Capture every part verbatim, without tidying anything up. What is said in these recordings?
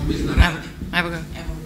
Evo ga.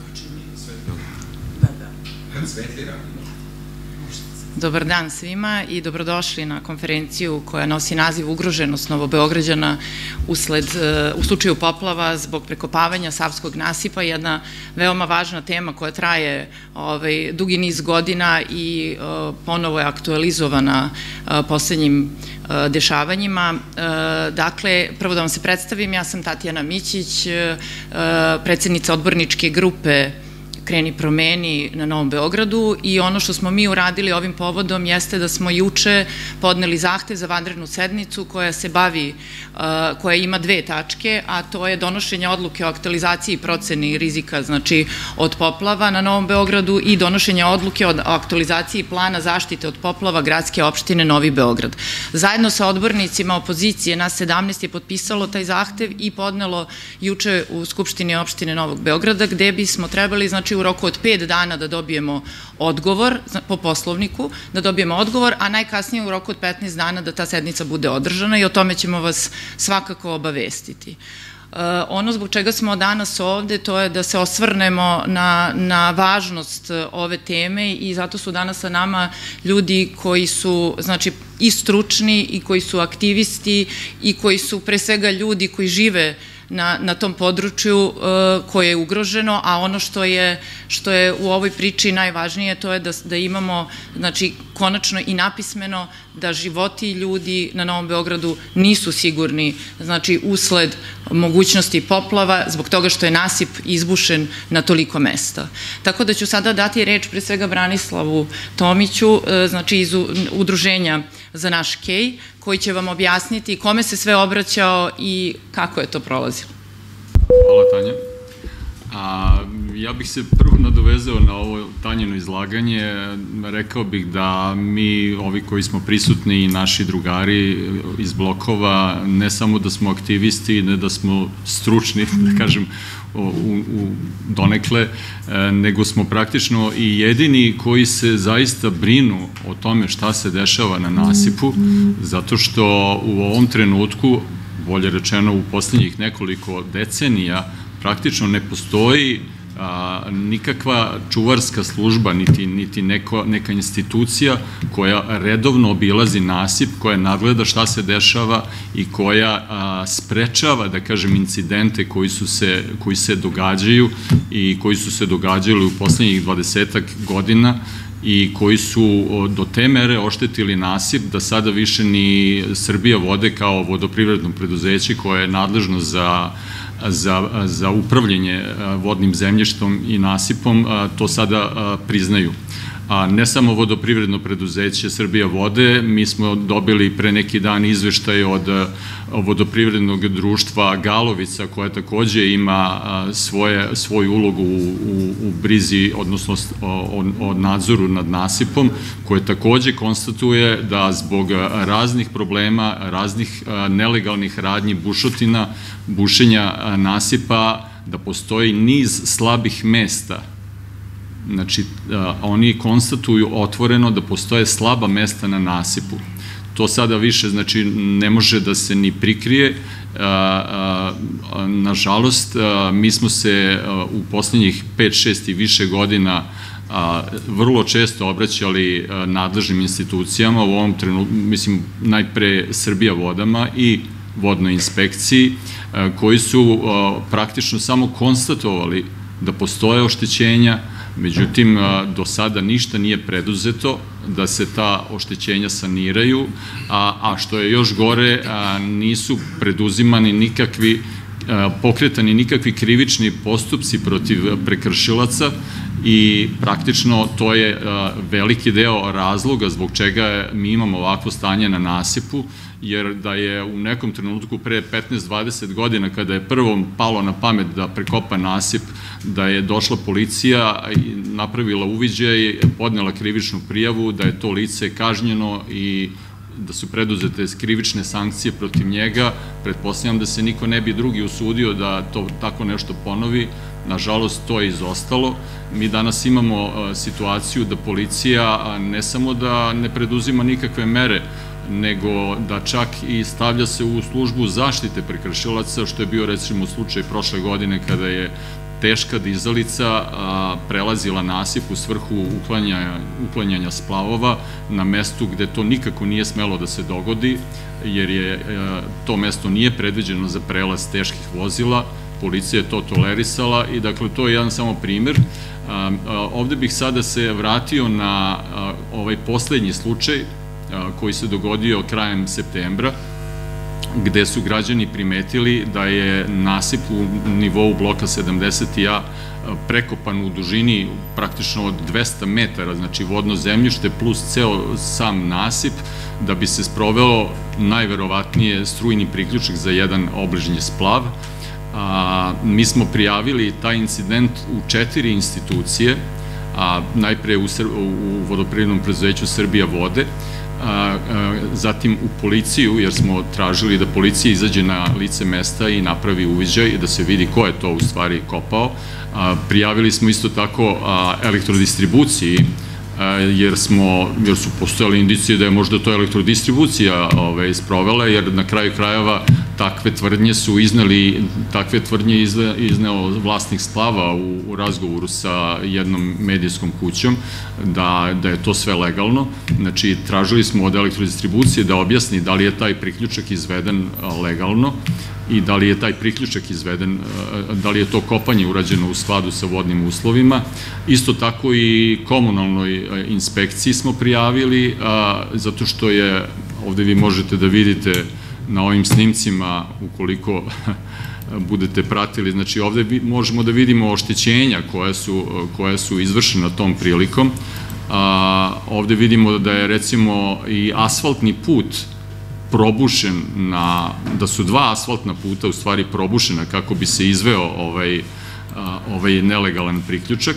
Dobar dan svima i dobrodošli na konferenciju koja nosi naziv Ugroženost Novobeograđana u slučaju poplava zbog prekopavanja Savskog nasipa, jedna veoma važna tema koja traje dugi niz godina i ponovo je aktualizovana poslednjim dešavanjima. Dakle, prvo da vam se predstavim, ja sam Tatjana Mićić, predsednica odborničke grupe Kreni promeni na Novom Beogradu i ono što smo mi uradili ovim povodom jeste da smo juče podneli zahtev za vanrednu sednicu koja se bavi, koja ima dve tačke, a to je donošenje odluke o aktualizaciji proceni rizika, znači od poplava na Novom Beogradu i donošenje odluke o aktualizaciji plana zaštite od poplava gradske opštine Novi Beograd. Zajedno sa odbornicima opozicije, nas sedamnaest je potpisalo taj zahtev i podnelo juče u Skupštini opštine Novog Beograda, gde bismo trebali, znači, u roku od pet dana da dobijemo odgovor po Poslovniku, da dobijemo odgovor, a najkasnije u roku od petnaest dana da ta sednica bude održana i o tome ćemo vas svakako obavestiti. Ono zbog čega smo danas ovde, to je da se osvrnemo na važnost ove teme i zato su danas sa nama ljudi koji su, znači, i stručni i koji su aktivisti i koji su pre svega ljudi koji žive na tom području koje je ugroženo, a ono što je u ovoj priči najvažnije to je da imamo, znači, konačno i napismeno da životi ljudi na Novom Beogradu nisu sigurni, znači, usled mogućnosti poplava, zbog toga što je nasip izbušen na toliko mesta. Tako da ću sada dati reč pre svega Branislavu Tomiću, znači iz Udruženja Za naš Kej, koji će vam objasniti kome se sve obraćao i kako je to prolazilo. Hvala, Tanja. Ja bih se prvo nadovezao na ovo Tanjino izlaganje. Rekao bih da mi, ovi koji smo prisutni i naši drugari iz blokova, ne samo da smo aktivisti, ne da smo stručni, da kažem, donekle, nego smo praktično i jedini koji se zaista brinu o tome šta se dešava na nasipu, zato što u ovom trenutku, bolje rečeno u poslednjih nekoliko decenija, praktično ne postoji nikakva čuvarska služba, niti neka institucija koja redovno obilazi nasip, koja nadgleda šta se dešava i koja sprečava, da kažem, incidente koji se događaju i koji su se događali u poslednjih dvadesetak godina i koji su do te mere oštetili nasip da sada više ni Srbija vode kao vodoprivredno preduzeće koje je nadležno za za upravljanje vodnim zemljištom i nasipom, to sada priznaju. Ne samo vodoprivredno preduzeće Srbija vode, mi smo dobili pre neki dan izveštaj od vodoprivrednog društva Galovica, koja takođe ima svoju ulogu u brizi, odnosno o nadzoru nad nasipom, koje takođe konstatuje da zbog raznih problema, raznih nelegalnih radnji, bušotina, bušenja nasipa, da postoji niz slabih mesta. Znači, oni konstatuju otvoreno da postoje slaba mesta na nasipu. To sada više, znači, ne može da se ni prikrije. Nažalost, mi smo se u poslednjih pet, šest i više godina vrlo često obraćali nadležnim institucijama, u ovom trenutku, mislim, najpre Srbija vodama i vodnoj inspekciji, koji su praktično samo konstatovali da postoje oštećenja, međutim, do sada ništa nije preduzeto da se ta oštećenja saniraju, a što je još gore, nisu preduzimani nikakvi, pokretani nikakvi krivični postupci protiv prekršilaca i praktično to je veliki deo razloga zbog čega mi imamo ovakvo stanje na nasipu, jer da je u nekom trenutku pre petnaest do dvadeset godina, kada je prvom palo na pamet da prekopa nasip, da je došla policija i napravila uviđaj, podnela krivičnu prijavu, da je to lice kažnjeno i da su preduzete krivične sankcije protiv njega, pretpostavljam da se niko ne bi drugi usudio da to tako nešto ponovi. Nažalost, to je izostalo. Mi danas imamo situaciju da policija ne samo da ne preduzima nikakve mere nego da čak i stavlja se u službu zaštite prekršilaca, što je bio recimo slučaj prošle godine kada je teška dizalica prelazila nasip u svrhu uklanjanja splavova na mestu gde to nikako nije smelo da se dogodi, jer je to mesto nije predviđeno za prelaz teških vozila, policija je to tolerisala i dakle to je jedan samo primer. Ovde bih sada se vratio na ovaj poslednji slučaj koji se dogodio krajem septembra, gde su građani primetili da je nasip u nivou bloka sedamdeset A prekopan u dužini praktično od dvesta metara, znači vodno zemljište plus ceo sam nasip, da bi se sproveo najverovatnije strujni priključak za jedan obližnji splav. Mi smo prijavili taj incident u četiri institucije, najpre u vodoprivrednom preduzeću Srbija vode, zatim u policiju, jer smo tražili da policija izađe na lice mesta i napravi uviđaj i da se vidi ko je to u stvari kopao. Prijavili smo isto tako elektrodistribuciji, jer su postojale indicije da je možda to elektrodistribucija sprovela, jer na kraju krajeva takve tvrdnje su izneli, takve tvrdnje izneo vlasnik splava u razgovoru sa jednom medijskom kućom, da je to sve legalno. Znači, tražili smo od elektrodistribucije da objasni da li je taj priključak izveden legalno i da li je taj priključak izveden, da li je to kopanje urađeno u skladu sa vodnim uslovima. Isto tako i komunalnoj inspekciji smo prijavili, zato što je, ovde vi možete da vidite na ovim snimcima, ukoliko budete pratili, znači ovde možemo da vidimo oštećenja koja su izvršena tom prilikom. Ovde vidimo da je recimo i asfaltni put probušen, da su dva asfaltna puta u stvari probušena kako bi se izveo ovaj nelegalan priključak.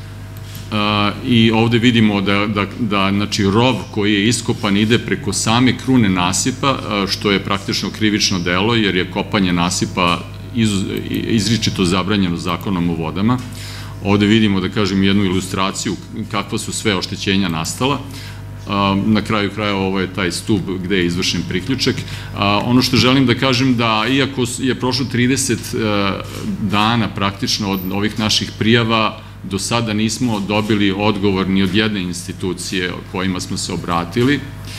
I ovde vidimo da rov koji je iskopan ide preko same krune nasipa, što je praktično krivično delo, jer je kopanje nasipa izričito zabranjeno Zakonom o vodama. Ovde vidimo, da kažem, jednu ilustraciju kakva su sve oštećenja nastala. Na kraju kraja ovo je taj stub gde je izvršen priključak. Ono što želim da kažem da, iako je prošlo trideset dana praktično od ovih naših prijava, do sada nismo dobili odgovor ni od jedne institucije kojima smo se obratili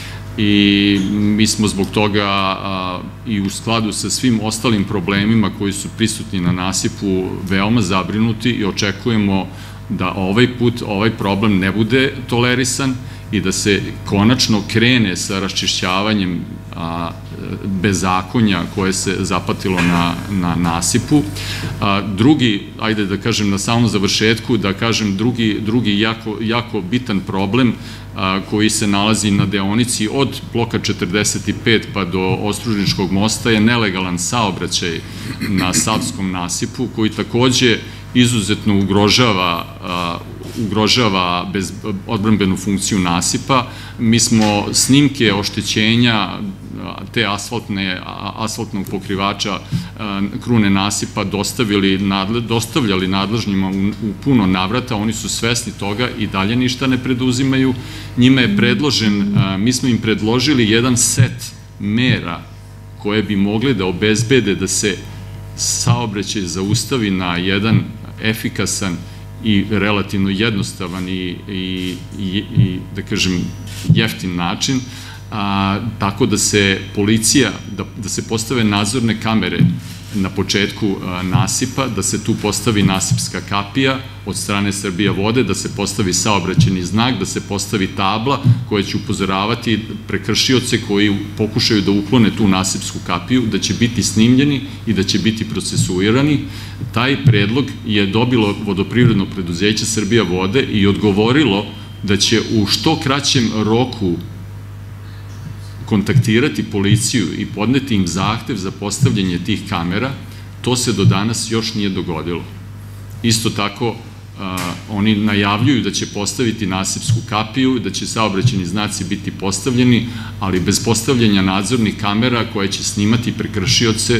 i mi smo zbog toga i u skladu sa svim ostalim problemima koji su prisutni na nasipu veoma zabrinuti i očekujemo da ovaj put ovaj problem ne bude tolerisan i da se konačno krene sa raščišćavanjem bezakonja koje se zapatilo na nasipu. Drugi, ajde da kažem na samom završetku, da kažem drugi jako bitan problem koji se nalazi na deonici od bloka četrdeset pet pa do Ostružničkog mosta je nelegalan saobraćaj na Savskom nasipu, koji takođe izuzetno ugrožava ugrožava odbrambenu funkciju nasipa. Mi smo snimke oštećenja te asfaltnog pokrivača krune nasipa dostavljali nadležnjima u puno navrata, oni su svesni toga i dalje ništa ne preduzimaju. Njima je predložen, mi smo im predložili jedan set mera koje bi mogle da obezbede da se saobraćaj zaustavi na jedan efikasan i relativno jednostavan i, da kažem, jeftin način, tako da se policija, da se postave nadzorne kamere na početku nasipa, da se tu postavi nasipska kapija od strane Srbija vode, da se postavi saobraćajni znak, da se postavi tabla koja će upozoravati prekršioce koji pokušaju da uklone tu nasipsku kapiju, da će biti snimljeni i da će biti procesuirani. Taj predlog je dobilo vodoprivredno preduzeće Srbija vode i odgovorilo da će u što kraćem roku kontaktirati policiju i podneti im zahtev za postavljanje tih kamera. To se do danas još nije dogodilo. Isto tako, oni najavljuju da će postaviti nasipsku kapiju, da će saobraćajni znaci biti postavljeni, ali bez postavljanja nadzornih kamera koje će snimati prekršioce,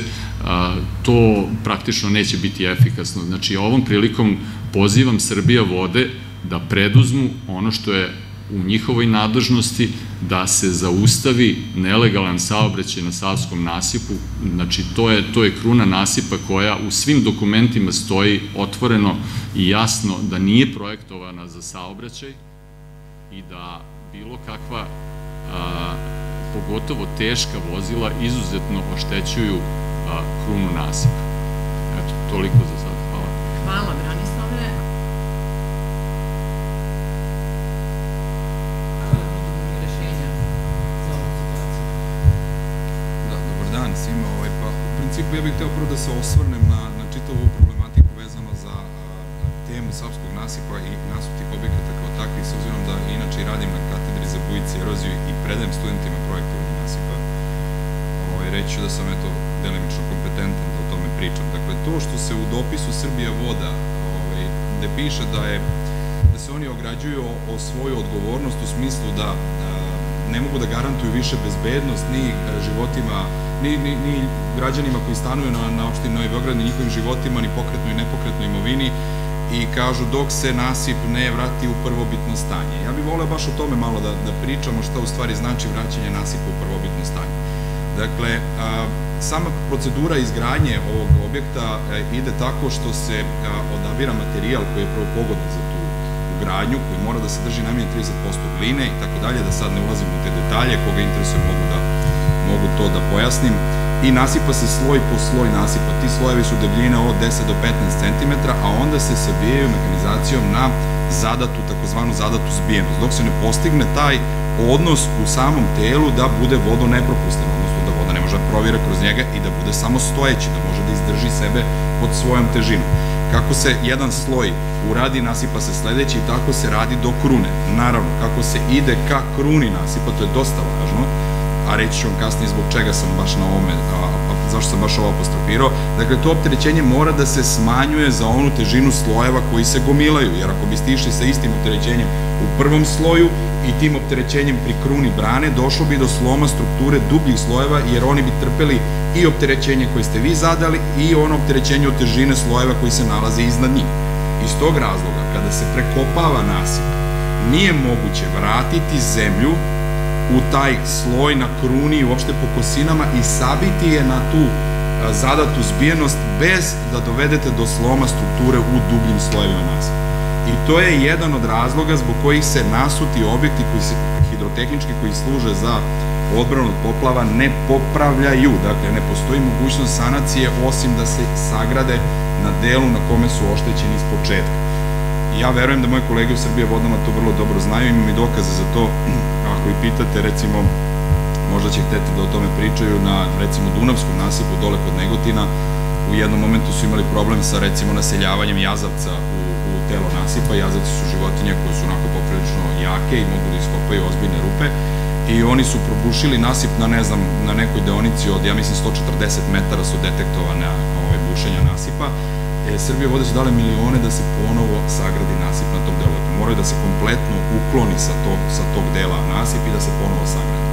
to praktično neće biti efikasno. Znači, ovom prilikom pozivam Srbija vode da preduzmu ono što je u njihovoj nadležnosti da se zaustavi nelegalan saobraćaj na Savskom nasipu. Znači, to je, to je kruna nasipa koja u svim dokumentima stoji otvoreno i jasno da nije projektovana za saobraćaj i da bilo kakva, a, pogotovo teška vozila, izuzetno oštećuju a, krunu nasipa. Eto, toliko za sad. Hvala. Hvala, Branislave. Dan svima, pa u principu ja bih hteo prvo da se osvrnem na čitavu problematiku vezano za temu Savskog nasipa i nasutih objekata kao takvih, s obzirom da inače i radim na katedri za bujice i eroziju i predajem studentima projektovanje nasipa. Reći ću da sam eto delimično kompetentan da o tome pričam. Dakle, to što se u dopisu Srbija voda, gde piše da se oni ograđuju o svoju odgovornost u smislu da ne mogu da garantuju više bezbednost ni životima, ni građanima koji stanuju na opštini Novi Beograd, ni njihovim životima, ni pokretnoj i nepokretnoj imovini, i kažu dok se nasip ne vrati u prvobitno stanje. Ja bih voleo baš o tome malo da pričamo šta u stvari znači vraćanje nasipa u prvobitno stanje. Dakle, sama procedura izgradnje ovog objekta ide tako što se odabira materijal koji je prvo pogodan za tu gradnju, koji mora da sadrži najmanje trideset posto gline i tako dalje, da sad ne ulazim u te detalje, koga interesuje mogu to da pojasnim, i nasipa se sloj po sloj nasipa. Ti slojevi su debljine od deset do petnaest centimetara, a onda se sabijaju mehanizacijom na zadatu, takozvanu zadatu zbijenost, dok se ne postigne taj odnos u samom telu da bude vodonepropustan, odnosno da voda ne može da provira kroz njega i da bude samo stojeći, da može da izdrži sebe pod svojom težinom. Kako se jedan sloj uradi, nasipa se sledeći i tako se radi do krune. Naravno, kako se ide ka kruni nasipa, to je dosta važno, a reći ću vam kasnije zbog čega sam baš na ovome, zašto sam baš ovo apostrofirao. Dakle, to opterećenje mora da se smanjuje za onu težinu slojeva koji se gomilaju, jer ako biste išli sa istim opterećenjem u prvom sloju i tim opterećenjem pri kruni brane, došlo bi do sloma strukture dubljih slojeva, jer oni bi trpeli i opterećenje koje ste vi zadali i ono opterećenje od težine slojeva koji se nalaze iznad njih. Iz tog razloga, kada se prekopava nasip, nije moguće vratiti zemlju u taj sloj na kruni i uopšte po kosinama i sabiti je na tu zadatu zbijenost bez da dovedete do sloma strukture u dubljim slojevima nasipa. I to je jedan od razloga zbog kojih se nasuti objekti koji se hidrotehnički, koji služe za odbranu od poplava, ne popravljaju. Dakle, ne postoji mogućnost sanacije osim da se sagrade na delu na kome su oštećeni iz početka. Ja verujem da moje kolege u Srbije vodama to vrlo dobro znaju, imam i dokaze za to. Ako i pitate, recimo, možda će hteti da o tome pričaju, na, recimo, Dunavskom nasipu dole kod Negotina, u jednom momentu su imali problem sa, recimo, naseljavanjem jazavca u, u telo nasipa. Jazavci su životinje koje su onako poprilično jake i mogu da iskopaju ozbiljne rupe, i oni su probušili nasip na, ne znam, na nekoj deonici od, ja mislim, sto četrdeset metara su detektovane bušenja nasipa. Srbije vode su dale milione da se ponovo sagradi nasip na tom delu. Moraju da se kompletno ukloni sa tog dela nasip i da se ponovo sagradi.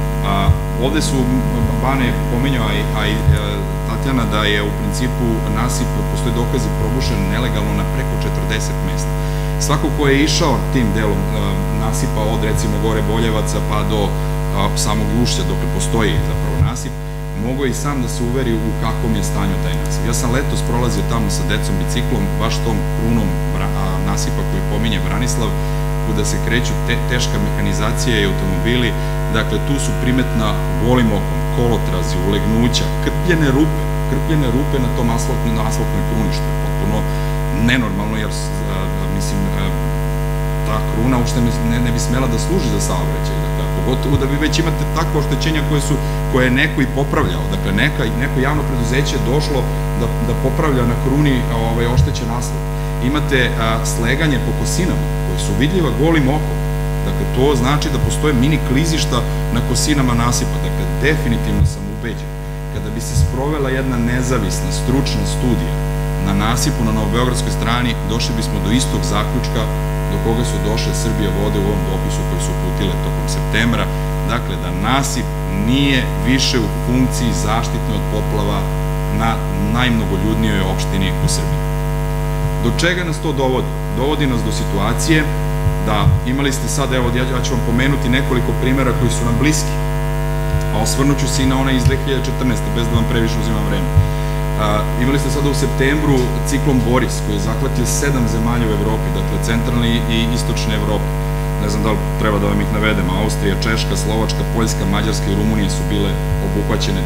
Ovde su Bane pomenjao, a i Tatjana, da je u principu nasip, postoji dokazi, probušen nelegalno na preko četrdeset mesta. Svako ko je išao tim delom nasipa od, recimo, gore Boljevaca pa do samog Ušća, dok postoji zapravo nasip, mogo je i sam da se uveri u kakvom je stanju taj nasip. Ja sam letos prolazio tamo sa decom biciklom, baš tom krunom nasipa koju pominje Branislav, kuda se kreću teška mehanizacija i automobili. Dakle, tu su primetna golim okom kolotrazi, ulegnuća, krpljene rupe, krpljene rupe na tom asfaltnoj kruni, što je potpuno nenormalno, jer, mislim, ta kruna uopšte ne bi smela da služi za saobraćaj. Pogotovo da vi već imate takva oštećenja koje je neko i popravljao. Dakle, neko javno preduzeće je došlo da popravlja na kruni oštećen asfalt. Imate sleganje po kosinama koje su vidljiva golim okom. Dakle, to znači da postoje mini klizišta na kosinama nasipa. Dakle, definitivno sam ubeđen. Kada bi se sprovela jedna nezavisna, stručna studija na nasipu na novobeogradskoj strani, došli bismo do istog zaključka do koga su došle Srbija vode u ovom dopisu koji su uputile tokom septembra. Dakle, da nasip nije više u funkciji zaštitne od poplava na najmnogoljudnijoj opštini u Srbiji. Do čega nas to dovodi? Dovodi nas do situacije da imali ste sad, evo ja ću vam pomenuti nekoliko primjera koji su nam bliski, a osvrnuću se i na onaj iz dve hiljade četrnaeste. bez da vam previše uzimam vreme. Imali ste sada u septembru ciklon Boris koji je zahvatio sedam zemalja u Evropi, dakle centralne i istočne Evrope. Ne znam da li treba da vam ih navedem, Austrija, Češka, Slovačka, Poljska, Mađarska i Rumunija su bile obuhvaćene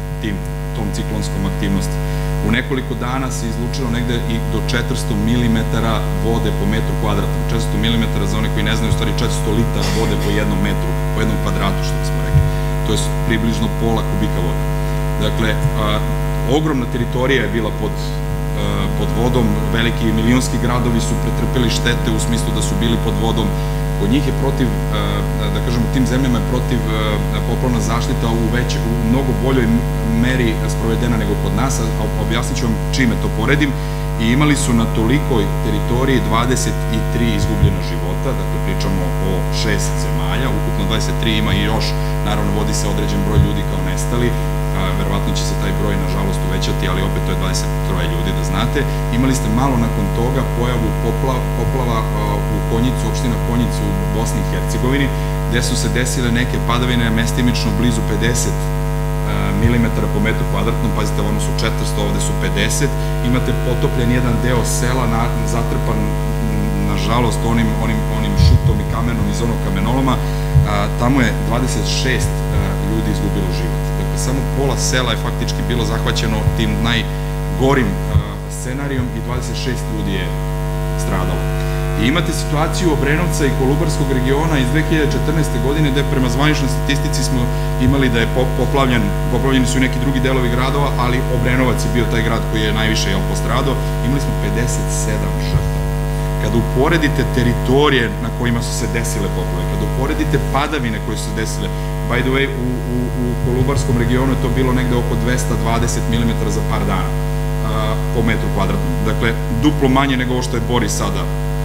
tom ciklonskom aktivnosti. U nekoliko dana se izlučilo negde i do četiristo milimetara vode po metru kvadratnom. četiristo milimetara, za one koji ne znaju, u stvari četiristo litara vode po jednom metru, po jednom kvadratu, što smo rekli. To je približno pola kubika vode. Dakle, ogromna teritorija je bila pod, pod vodom, veliki milionski gradovi su pretrpeli štete u smislu da su bili pod vodom. Kod njih je protiv, da kažem, u tim zemljama je protiv poplavna zaštita u, već, u mnogo boljoj meri sprovedena nego kod nas, a objasnit ću vam čime to poredim. I imali su na tolikoj teritoriji dvadeset tri izgubljena života, dakle pričamo o šest zemalja, ukupno dvadeset tri, ima i još, naravno vodi se određen broj ljudi kao nestali, verovatno će se taj broj nažalost uvećati, ali opet to je dvadeset troje ljudi, da znate. Imali ste malo nakon toga pojavu poplava u Konjicu, opština Konjicu u Bosni i Hercegovini, gde su se desile neke padavine mestimično blizu pedeset milimetara po metru kvadratnom, pazite, ono su četiristo, ovde su pedeset, imate potopljen jedan deo sela, zatrpan, nažalost, onim, onim, onim šutom i kamenom iz onog kamenoloma, tamo je dvadeset šest ljudi izgubilo život. Dakle, samo pola sela je faktički bilo zahvaćeno tim najgorim scenarijom i dvadeset šest ljudi je stradalo. I imate situaciju Obrenovca i Kolubarskog regiona iz dve hiljade četrnaeste. godine, gde prema zvaničnoj statistici smo imali da je poplavljen, poplavljeni su i neki drugi delovi gradova, ali Obrenovac je bio taj grad koji je najviše postradao, imali smo pedeset sedam žrtava. Kada uporedite teritorije na kojima su se desile poplave, kada uporedite padavine koje su se desile, by the way, u, u, u Kolubarskom regionu je to bilo negde oko dvesta dvadeset milimetara za par dana po metru kvadratnom. Dakle, duplo manje nego ovo što je Boris sada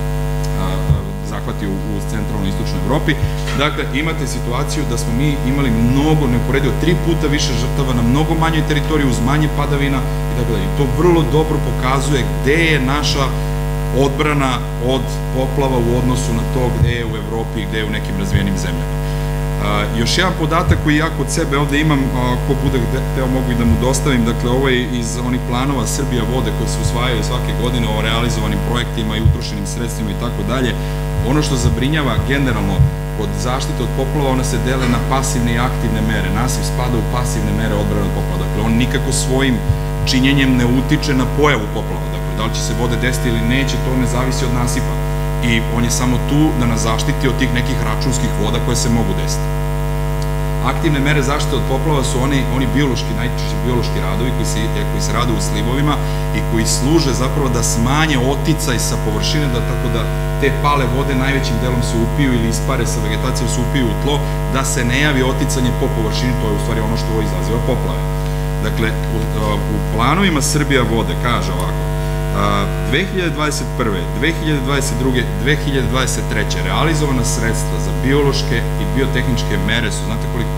zahvatio u centralnoj i istočnoj Evropi. Dakle, imate situaciju da smo mi imali mnogo, neuporedivo, tri puta više žrtava na mnogo manjoj teritoriji uz manje padavina i tako dalje. I to vrlo dobro pokazuje gde je naša odbrana od poplava u odnosu na to gde je u Evropi i gde je u nekim razvijenim zemljama. Još jedan podatak koji ja kod sebe ovde imam, ko bude hteo mogu i da mu dostavim, dakle ovo je iz onih planova Srbija vode koje se usvajaju svake godine o realizovanim projektima i utrošenim sredstvima i tako dalje. Ono što zabrinjava generalno kod zaštite od poplava, ona se dele na pasivne i aktivne mere. Nasip spada u pasivne mere odbrane od poplava, dakle on nikako svojim činjenjem ne utiče na pojavu poplava, dakle da li će se vode desiti ili neće, to ne zavisi od nasipa. I on je samo tu da nas zaštiti od tih nekih računskih voda koje se mogu desiti. Aktivne mere zaštite od poplava su oni, oni biološki, najčešće biološki radovi koji se, koji se rade u slivovima i koji služe zapravo da smanje oticaj sa površine, da tako da te pale vode najvećim delom se upiju ili ispare sa vegetacijom se upiju u tlo, da se ne javi oticanje po površini, to je u stvari ono što ovo izaziva poplave. Dakle, u, u planovima Srbija vode kaže ovako, dve hiljade dvadeset prve, dve hiljade dvadeset druge, dve hiljade dvadeset treće realizovana sredstva za biološke i biotehničke mere su, znate koliko?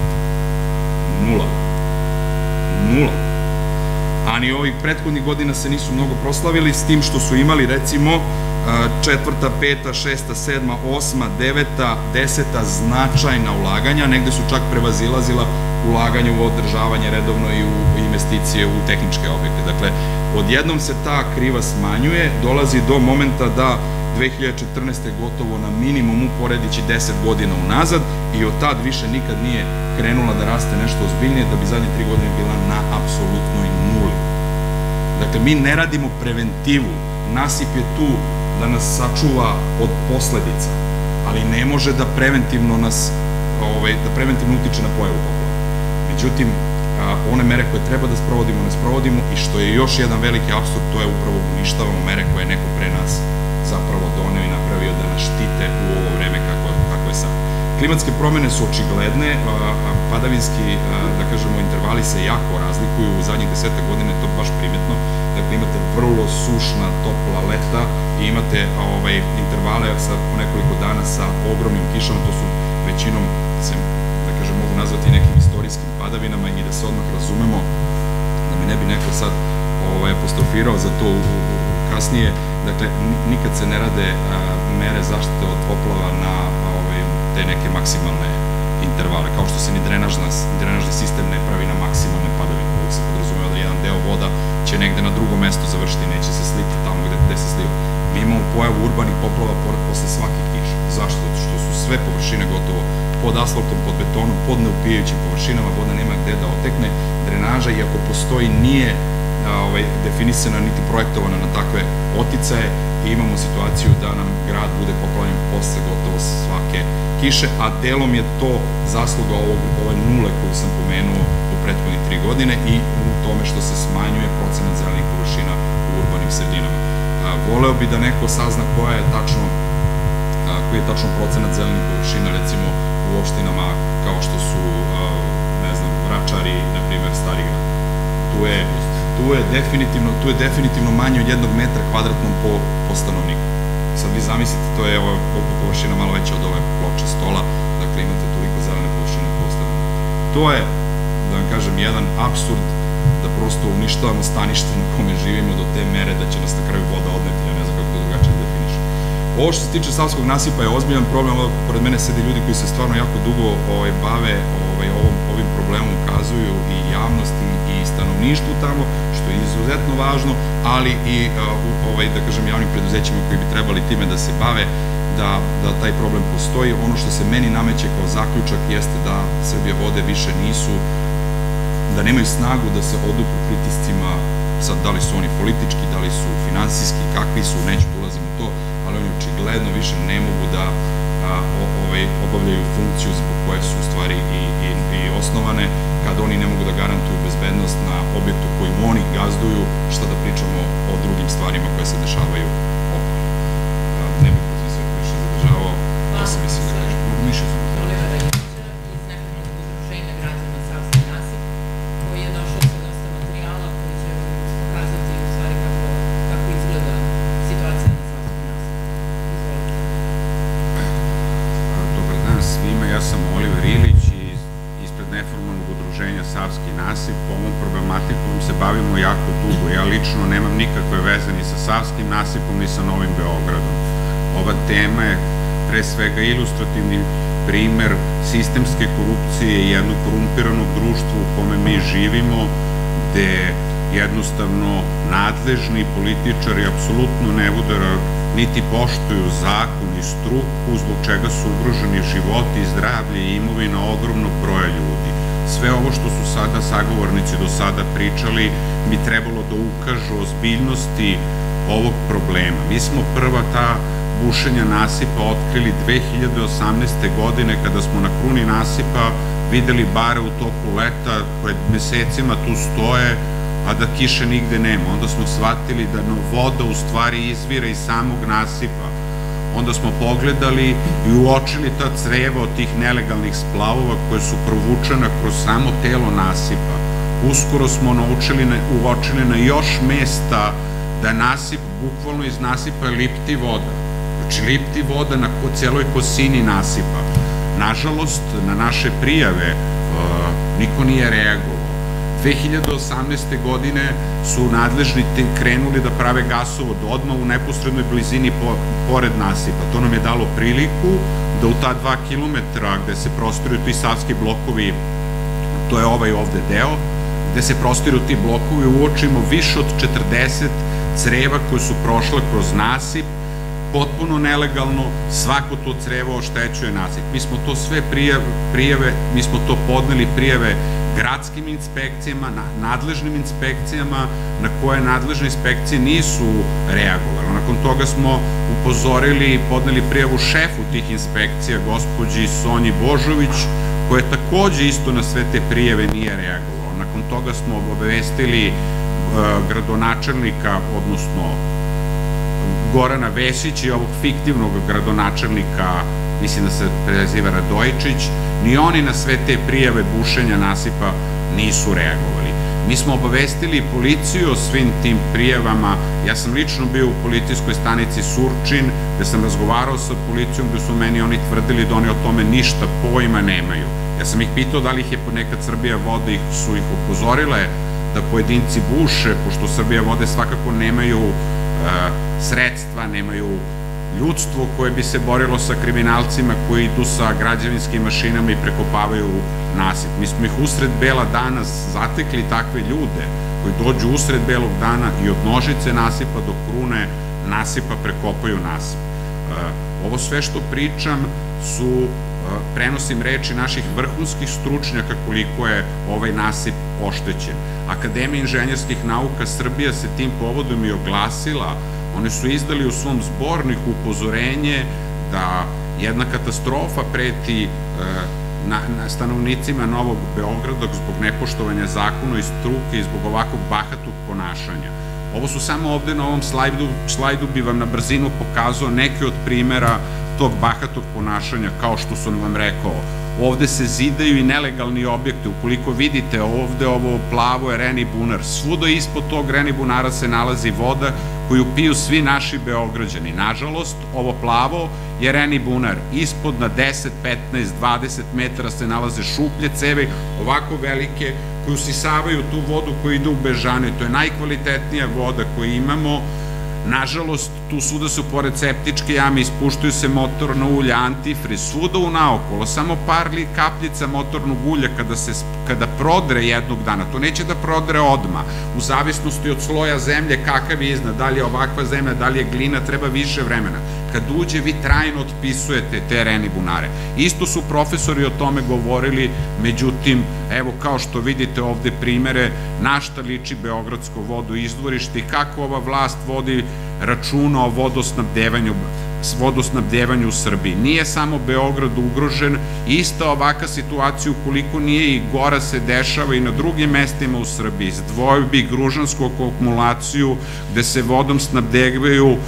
Nula. Nula. A ni ovih prethodnih godina se nisu mnogo proslavili, s tim što su imali, recimo, četvrta, peta, šesta, sedma, osma, deveta, deseta značajna ulaganja, negde su čak prevazilazila ulaganje u održavanje redovno i u investicije u tehničke objekte. Dakle, odjednom se ta kriva smanjuje, dolazi do momenta da dve hiljade četrnaeste. gotovo na minimumu, poredići deset godina unazad, i od tad više nikad nije krenula da raste nešto ozbiljnije, da bi zadnje tri godine bila na apsolutnoj nuli. Dakle, mi ne radimo preventivu, nasip je tu da nas sačuva od posledica, ali ne može da preventivno nas, da preventivno utiče na pojavu poplava. Međutim, one mere koje treba da sprovodimo, ne sprovodimo, i što je još jedan veliki apsurd, to je upravo uništavamo mere koje je neko pre nas zapravo doneo i napravio da nas štite u ovo vreme kako je sad. Klimatske promene su očigledne, padavinski, da kažemo, intervali se jako razlikuju u zadnjih desetak godina, je to baš primetno. Dakle, imate vrlo sušna, topla leta i imate intervale sa nekoliko dana sa ogromnim kišama, to su većinom, se, da kažem, mogu nazvati nekim istorijskim padavinama, i da se odmah razumemo, da mi ne bi neko sad apostrofirao za to kasnije. Dakle, nikad se ne rade mere zaštite od poplava na te neke maksimalne intervale, kao što se ni drenažni sistem ne pravi na maksimalne padavine, uvijek se podrazumeva da jedan deo voda će negde na drugo mesto završiti, neće se sliti tamo gde se sliva. Mi imamo pojavu urbanih poplava posle svakih kiša. Zašto? Zato što su sve površine gotovo pod asfaltom, pod betonom, pod neupijajućim površinama, voda nema gde da otekne, drenaža, iako postoji, nije definisana niti projektovana na takve oticaje i imamo situaciju da nam grad bude poplavljen posle gotovo svake kiše, a delom je to zasluga ove nule koju sam pomenuo u prethodnih tri godine i u tome što se smanjuje procenat zelenih površina u urbanim sredinama. Voleo bi da neko sazna koja je tačno koji je tačno procenat zelenih površina, recimo u opštinama kao što su, ne znam, Vračar i, na primer, Stari Grad. Tu je tu je definitivno, tu je definitivno manje od jednog metra kvadratnom po stanovniku. Sad vi zamislite, to je ova površina malo veća od ove ploče stola, dakle imate toliko zelene površine po stanovniku. To je, da vam kažem, jedan apsurd da prosto uništavamo stanište na kome živimo do te mere da će nas na kraju voda odneti, ja ne znam kako to drugačije definiše. Ovo što se tiče Savskog nasipa je ozbiljan problem, pored mene sede ljudi koji se stvarno jako dugo bave ovim problemom, ukazuju i javnosti i stanovništvu tamo, što je izuzetno važno, ali i, da kažem, javnim preduzećima koji bi trebali time da se bave, da taj problem postoji. Ono što se meni nameće kao zaključak jeste da Srbija vode više nisu, da nemaju snagu da se odupru pritiscima, sad da li su oni politički, da li su finansijski, kakvi su, neću da ulazim u to, ali oni očigledno više ne mogu da obavljaju funkciju zbog koje su u stvari i osnovane, kada oni ne mogu da garantuju bezbednost na objektu kojim oni gazduju, šta da pričamo o drugim stvarima koje se dešavaju okolo. Ne bih protiv sve više zadržavao, to sam mislim da kažem. Miše su. Olivera Ilića iz neformalnog udruženja građana Savski nasip, koji je došao sa dosta materijala koji će pokazati u stvari kako izgleda situacija na Savskom nasipu. Dobar dan svima, ja sam Oliver Ilić i ispred neformalnog udruženja Savski nasip. Ovom problematikom se bavimo jako dugo. Ja lično nemam nikakve veze ni sa Savskim nasipom, ni sa Novim Beogradom. Ova tema je pre svega ilustrativni primer sistemske korupcije i jednog korumpiranog društva u kome mi živimo, gde jednostavno nadležni političari apsolutno ne vode niti poštuju zakon i struku, zbog čega su ugroženi životi, zdravlje i imovina ogromnog broja ljudi. Sve ovo što su sada sagovornici do sada pričali bi trebalo da ukažu o ozbiljnosti ovog problema. Mi smo prva ta bušenja nasipa otkrili dve hiljade osamnaeste. godine kada smo na kruni nasipa videli bare u toku leta koje mesecima tu stoje, a da kiše nigde nema. Onda smo shvatili da voda u stvari izvira iz samog nasipa. Onda smo pogledali i uočili ta creva od tih nelegalnih splavova koje su provučena kroz samo telo nasipa. Uskoro smo uočili na još mesta da nasip, bukvalno iz nasipa lipti voda. Znači lipti voda na celoj kosini nasipa. Nažalost, na naše prijave niko nije reagovao. dve hiljade osamnaeste. godine su nadležni krenuli da prave gasovod odmah u neposrednoj blizini pored nasipa. To nam je dalo priliku da u ta dva kilometra gde se prostiruju ti savski blokovi, to je ovaj ovde deo, gde se prostiruju ti blokovi, uočimo više od četrdeset creva koje su prošle kroz nasip, potpuno nelegalno, svako to crevo oštećuje nasip. Mi smo to sve prijave, mi smo to podneli prijave gradskim inspekcijama, nadležnim inspekcijama, na koje nadležne inspekcije nisu reagovali. Nakon toga smo upozorili i podneli prijavu šefu tih inspekcija, gospođi Sonji Božović, koja takođe isto na sve te prijave nije reagovalo. Nakon toga smo obavestili gradonačelnika, odnosno Gorana Vesića i ovog fiktivnog gradonačelnika, mislim da se preziva Radojičić, ni oni na sve te prijave bušenja nasipa nisu reagovali. Mi smo obavestili policiju o svim tim prijavama. Ja sam lično bio u policijskoj stanici Surčin, gde sam razgovarao sa policijom, gde su meni oni tvrdili da oni o tome ništa pojma nemaju. Ja sam ih pitao da li ih je ponekad Srbija vode, su ih upozorile da pojedinci buše, pošto Srbija vode svakako nemaju sredstva, nemaju ljudstvo koje bi se borilo sa kriminalcima koji idu sa građevinskim mašinama i prekopavaju nasip. Mi smo ih usred bela dana zatekli takve ljude koji dođu usred belog dana i od nožice nasipa do krune nasipa prekopaju nasip. Ovo sve što pričam su, prenosim reči naših vrhunskih stručnjaka koliko je ovaj nasip oštećen. Akademija inženjerskih nauka Srbija se tim povodom i oglasila. Oni su izdali u svom zborniku upozorenje da jedna katastrofa preti stanovnicima Novog Beograda zbog nepoštovanja zakona i struke i zbog ovakvog bahatog ponašanja. Ovo su samo ovde na ovom slajdu, slajdu bi vam na brzinu pokazao neke od primera tog bahatog ponašanja, kao što sam vam rekao. Ovde se zidaju i nelegalni objekti. Ukoliko vidite ovde ovo plavo je Reni bunar. Svuda ispod tog Reni bunara se nalazi voda koju piju svi naši Beograđani. Nažalost, ovo plavo je Reni bunar. Ispod na deset, petnaest, dvadeset metara se nalaze šuplje ceve, ovako velike, koji usisavaju tu vodu koja ide u Bežane. To je najkvalitetnija voda koju imamo. Nažalost, tu svuda su pored septičke jame, ispuštaju se motorno ulje, antifriz, svuda u naokolo, samo par kapljica motornog ulja kada prodre jednog dana, to neće da prodre odmah, u zavisnosti od sloja zemlje, kakav je iznad, da li je ovakva zemlja, da li je glina, treba više vremena. Kad uđe, vi trajno otpisujete te Reni bunare. Isto su profesori o tome govorili, međutim, evo kao što vidite ovde primere, na šta liči Beogradsko vodoizvorište i kako ova vlast vodi računa o vodosnabdevanju vodosnabdevanju u Srbiji. Nije samo Beograd ugrožen, ista ovaka situacija ukoliko nije i gora se dešava i na drugim mestima u Srbiji. Izdvojio bi Gružansku akumulaciju gde se vodom snabdevaju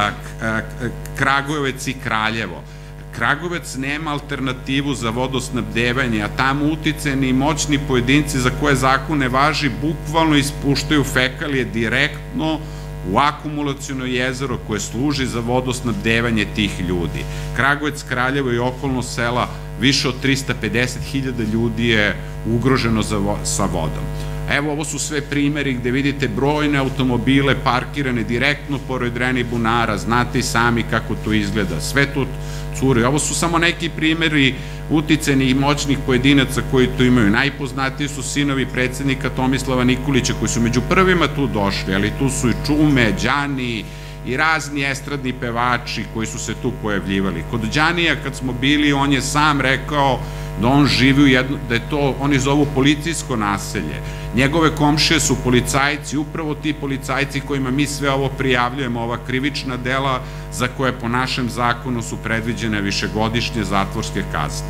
Kragujevac i Kraljevo. Kragujevac nema alternativu za vodosnabdevanje, a tamo uticajni i moćni pojedinci za koje zakon ne važi bukvalno ispuštaju fekalije direktno u akumulaciono jezero koje služi za vodosnabdevanje tih ljudi. Kragujevac, Kraljevo i okolno sela, više od trista pedeset hiljada ljudi je ugroženo sa vodom. Evo, ovo su sve primeri gde vidite brojne automobile parkirane direktno pored Reni bunara, znate i sami kako to izgleda, sve to curi. Ovo su samo neki primeri uticajnih i moćnih pojedinaca koji to imaju. Najpoznatiji su sinovi predsednika Tomislava Nikolića koji su među prvima tu došli, ali tu su i Čume, Đani i razni estradni pevači koji su se tu pojavljivali. Kod Đanija kad smo bili, on je sam rekao da on živi u jedno, da je to, oni zovu policijsko naselje. Njegove komšije su policajci, upravo ti policajci kojima mi sve ovo prijavljujemo, ova krivična dela za koje po našem zakonu su predviđene višegodišnje zatvorske kazne.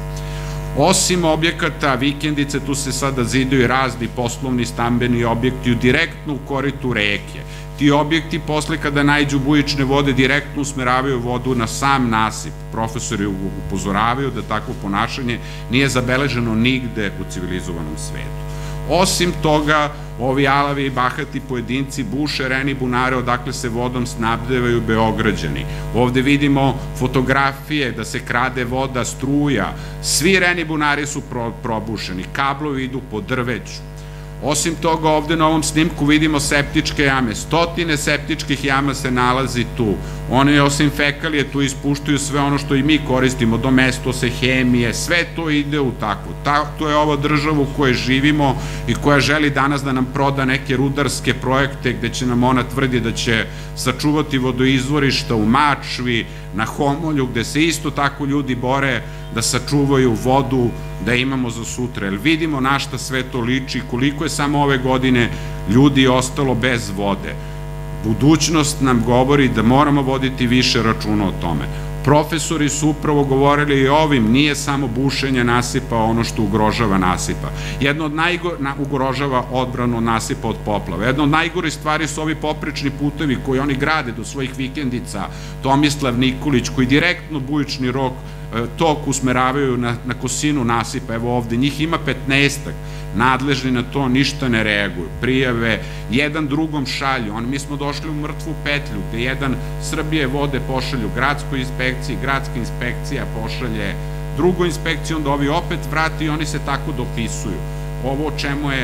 Osim objekata, vikendice, tu se sada zidaju razni poslovni, stambeni objekti direktno u koritu reke. Ti objekti posle kada nađu bujične vode direktno usmeravaju vodu na sam nasip. Profesori upozoravaju da takvo ponašanje nije zabeleženo nigde u civilizovanom svetu. Osim toga, ovi alavi i bahati pojedinci buše Reni bunare odakle se vodom snabdevaju Beograđani. Ovde vidimo fotografije da se krade voda, struja. Svi Reni bunari su probušeni, kablovi idu po drveću. Osim toga, ovde na ovom snimku vidimo septičke jame. Stotine septičkih jama se nalazi tu. One, osim fekalije, tu ispuštaju sve ono što i mi koristimo, domestose, hemije, sve to ide u takvu. To je ova država u kojoj živimo i koja želi danas da nam proda neke rudarske projekte gde će nam ona tvrdi da će sačuvati vodoizvorišta u Mačvi, na Homolju, gde se isto tako ljudi bore da sačuvaju vodu, da imamo za sutra. Jer vidimo na šta sve to liči, koliko je samo ove godine ljudi ostalo bez vode. Budućnost nam govori da moramo voditi više računa o tome. Profesori su upravo govorili i ovim, nije samo bušenje nasipa ono što ugrožava nasipa. Jedno od najgore, ugrožava odbranu nasipa od poplava. Jedno od najgore stvari su ovi poprečni putevi koji oni grade do svojih vikendica, Tomislav Nikolić, koji direktno bujični rok tok usmeravaju na kosinu nasipa. Evo ovde, njih ima petnaestak, nadležni na to ništa ne reaguju. Prijave jedan drugom šalju. Mi smo došli u mrtvu petlju, gde jedan Srbije vode pošalju gradskoj inspekciji, gradska inspekcija pošalje drugoj inspekciji, onda ovi opet vrati i oni se tako dopisuju. Ovo o čemu je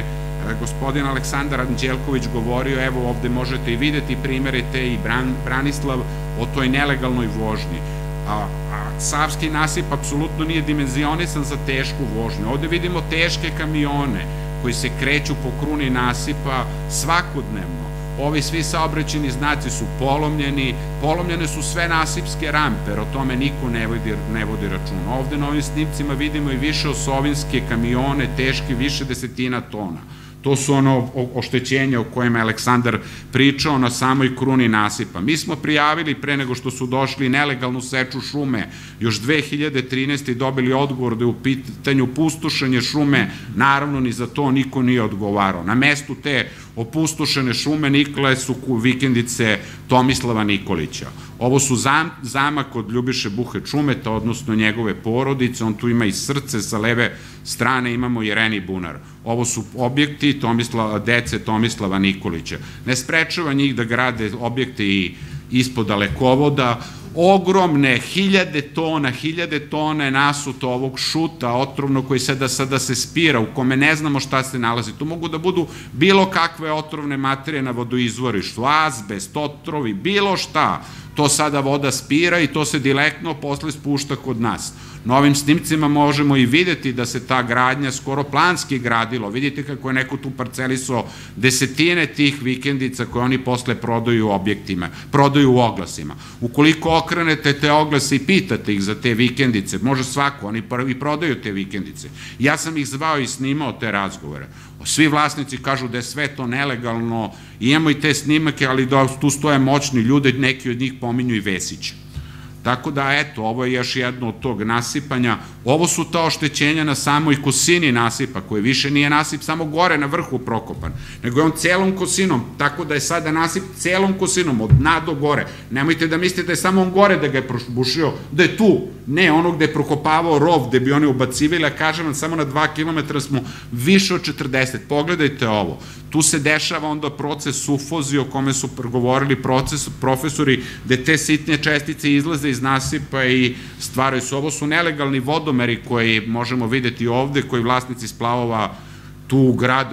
gospodin Aleksandar Anđelković govorio, evo ovde možete i videti primere te i Branislav o toj nelegalnoj vožnji. A Savski nasip apsolutno nije dimenzionisan za tešku vožnju. Ovde vidimo teške kamione koji se kreću po kruni nasipa svakodnevno. Ovi svi saobraćajni znaci su polomljeni, polomljene su sve nasipske rampe, jer o tome niko ne vodi računa. Ovde na ovim snimcima vidimo i više osovinske kamione, teške više desetina tona. To su ono oštećenja o kojima je Aleksandar pričao na samoj kruni nasipa. Mi smo prijavili pre nego što su došli nelegalnu seču šume još dve hiljade trinaeste. i dobili odgovor da je u pitanju pustošenje šume, naravno ni za to niko nije odgovarao. Na mestu te opustošene šume nikle su vikendice Tomislava Nikolića. Ovo su zamak od Ljubiše Buhe Čumeta, odnosno njegove porodice, on tu ima i srce, sa leve strane imamo i Reni Bunar. Ovo su objekti dece Tomislava Nikolića. Ne sprečava njih da grade objekte i ispod dalekovoda, ogromne, hiljade tona, hiljade tona je nasuto ovog šuta otrovno koji sada sada se spira, u kome ne znamo šta se nalazi. To mogu da budu bilo kakve otrovne materije na vodoizvorištu, azbest, otrovi, bilo šta. To sada voda spira i to se direktno posle spušta kod nas. Na ovim snimcima možemo i videti da se ta gradnja skoro planski gradilo. Vidite kako je neko tu parcelisao desetine tih vikendica koje oni posle prodaju u objektima, prodaju u oglasima. Ukoliko okrenete te oglase i pitate ih za te vikendice, može svako, oni i prodaju te vikendice. Ja sam ih zvao i snimao te razgovore. Svi vlasnici kažu da je sve to nelegalno, imamo i te snimake, ali tu stoje moćni ljudi, neki od njih pominju i Vesića. Tako da, eto, ovo je još jedno od tog nasipanja. Ovo su ta oštećenja na samoj kosini nasipa, koje više nije nasip samo gore na vrhu prokopan, nego je on celom kosinom, tako da je sada nasip celom kosinom, od dna do gore. Nemojte da mislite da je samo on gore da ga je probušio, da je tu. Ne, ono gde je prokopavao rov, gde bi oni ubacivili, a kažem vam, samo na dva kilometra smo više od četrdeset. Pogledajte ovo. Tu se dešava onda proces sufozije o kome su govorili profesori, gde te sitne čestice izlaze iz nasipa i stvaraju se. Ovo su nelegalni vodomeri koji možemo videti ovde, koji vlasnici splavova tu grade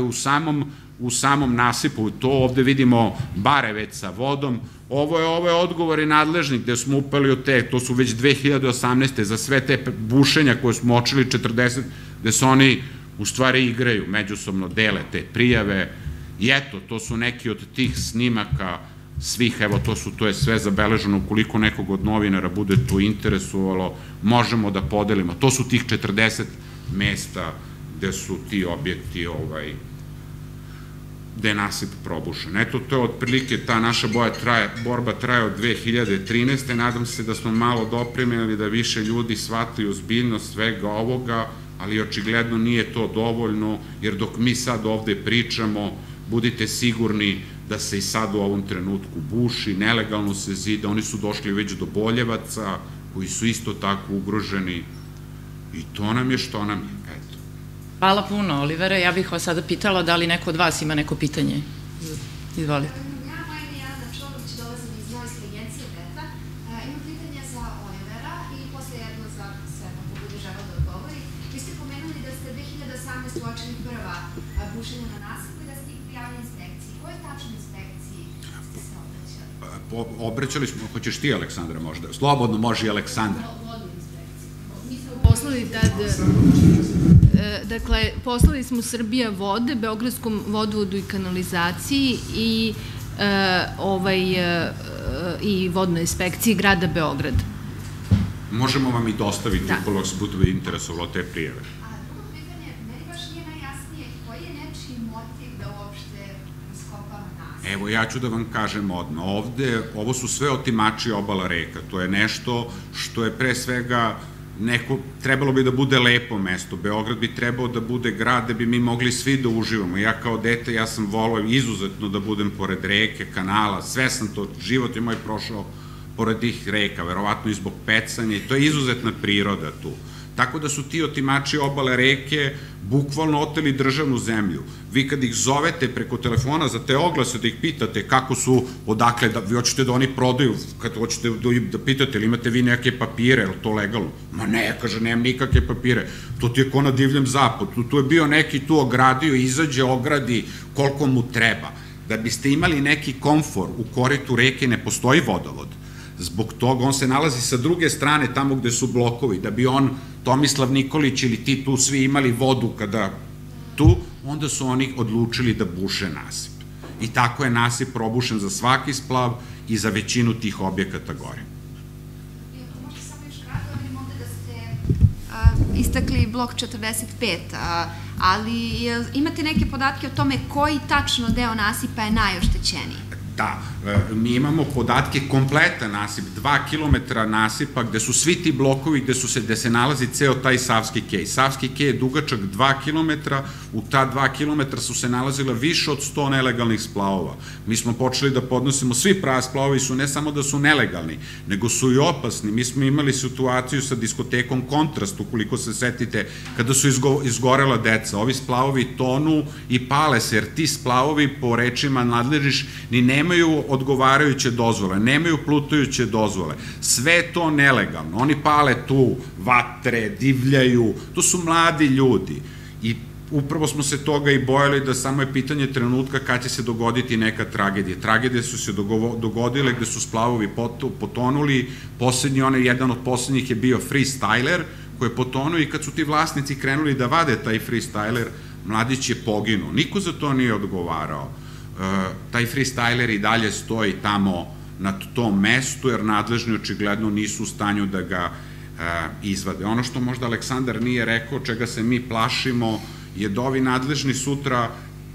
u samom nasipu. To ovde vidimo bare već sa vodom. Ovo je ove odgovori nadležni gde smo upali od te, to su već dve hiljade osamnaeste. za sve te bušenja koje smo očili četrdeset, gde se oni u stvari igraju, međusobno dele te prijave. I eto, to su neki od tih snimaka svih, evo to su, to je sve zabeleženo, ukoliko nekog od novinara bude to interesovalo, možemo da podelimo. To su tih četrdeset mesta gde su ti objekti, gde je nasip probušen. Eto, to je otprilike, ta naša borba traje od dve hiljade trinaeste. Nadam se da smo malo doprimili, da više ljudi shvataju ozbiljnost svega ovoga, ali očigledno nije to dovoljno, jer dok mi sad ovde pričamo, budite sigurni da se i sad u ovom trenutku buši, nelegalno se zida, oni su došli već do Boljevaca, koji su isto tako ugroženi, i to nam je što nam je, eto. Hvala puno, Olivera. Ja bih vas sada pitala da li neko od vas ima neko pitanje. Izvolite. Ja, moje ime je Ana Čolović, dolazim iz Novinske agencije Beta. Imam pitanje za Olivera i posle jedno za sebe, ako bude želeo da odgovori. Vi ste pomenuli da ste dve hiljade osamnaeste uočili prva bušenja na nasipu i da ste ih prijavili inspekciji. Koje tačno inspekciji ste se obraćali? Obraćali smo, hoćeš ti, Aleksandra, možda? Slobodno može i Aleksandra. Vodnu inspekciju. Mi smo poslali tad... Dakle, poslali smo Srbija vode, Beogradskom vodovodu i kanalizaciji i i vodnoj inspekciji grada Beograda. Možemo vam i dostaviti ukoliko se bude interesovalo te prijeve. A drugo pitanje, meni baš nije najjasnije koji je nečiji motiv da uopšte raskopava nasip? Evo, ja ću da vam kažem odmah. Ovde, ovo su sve otimači obala reka. To je nešto što je pre svega neko, trebalo bi da bude lepo mesto. Beograd bi trebao da bude grad gde bi mi mogli svi da uživamo. Ja kao dete, ja sam volao izuzetno da budem pored reke, kanala, sve sam to, život je moj prošao pored tih reka, verovatno i zbog pecanja, i to je izuzetna priroda tu. Tako da su ti otimači obale reke bukvalno oteli državnu zemlju. Vi kad ih zovete preko telefona za te oglase, da ih pitate kako su, odakle, vi hoćete da oni prodaju, kad hoćete da pitate ili imate vi neke papire, je li to legalno? Ma ne, kaže, nemam nikakve papire. To ti je ko na divljem zapadu. Tu je bio neki tu ogradio, izađe, ogradi koliko mu treba. Da biste imali neki komfor u koritu reke, ne postoji vodovod. Zbog toga on se nalazi sa druge strane, tamo gde su blokovi, da bi on, Tomislav Nikolić ili ti tu svi imali vodu kada tu, onda su oni odlučili da buše nasip. I tako je nasip probušen za svaki splav i za većinu tih objekata gore. Možda samo još kratko, vidim ovde da ste istakli blok četrdeset pet, ali imate neke podatke o tome koji tačno deo nasipa je najoštećeniji? Da, mi imamo podatke kompletan nasip, dva kilometra nasipa gde su svi ti blokovi gde se nalazi ceo taj Savski kej. Savski kej je dugačak dva kilometra, u ta dva kilometra su se nalazila više od sto nelegalnih splavova. Mi smo počeli da podnosimo, svi splavovi su ne samo da su nelegalni, nego su i opasni. Mi smo imali situaciju sa diskotekom Kontrast, ukoliko se setite, kada su izgorela deca. Ovi splavovi tonu i pale se, jer ti splavovi po rečima nadležnih ni ne nemaju odgovarajuće dozvole, nemaju plutajuće dozvole, sve je to nelegalno, oni pale tu vatre, divljaju, to su mladi ljudi i upravo smo se toga i bojali da samo je pitanje trenutka kad će se dogoditi neka tragedija. Tragedije su se dogodile gde su splavovi potonuli, poslednji, onaj jedan od poslednjih je bio freestyler koji je potonuo i kad su ti vlasnici krenuli da vade taj freestyler, mladić je poginuo, niko za to nije odgovarao. Taj freestyler i dalje stoji tamo na tom mestu, jer nadležni očigledno nisu u stanju da ga izvade. Ono što možda Aleksandar nije rekao, čega se mi plašimo, je da ovi nadležni sutra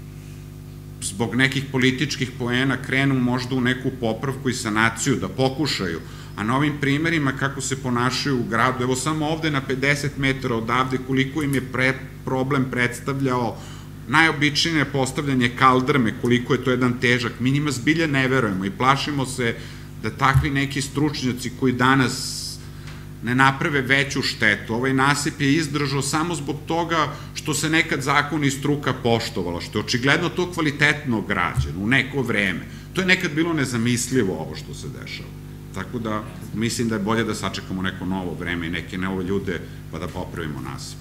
zbog nekih političkih poena krenu možda u neku popravku i sanaciju, da pokušaju, a na ovim primerima kako se ponašaju u gradu, evo samo ovde na pedeset metara odavde koliko im je problem predstavljao najobičnije postavljanje kaldrme, koliko je to jedan težak, mi njima zbilje ne verujemo i plašimo se da takvi neki stručnjaci koji danas ne naprave veću štetu. Ovaj nasip je izdržao samo zbog toga što se nekad zakon i struka poštovala, što je očigledno to kvalitetno građeno u neko vreme. To je nekad bilo nezamislivo ovo što se dešava. Tako da mislim da je bolje da sačekamo neko novo vreme i neke nove ljude pa da popravimo nasip.